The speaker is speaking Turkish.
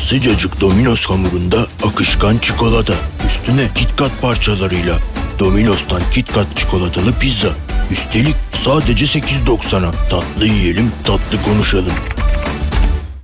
Sıcacık Domino's hamurunda akışkan çikolata. Üstüne KitKat parçalarıyla. Domino's'tan KitKat çikolatalı pizza. Üstelik sadece 8,90'a. Tatlı yiyelim, tatlı konuşalım.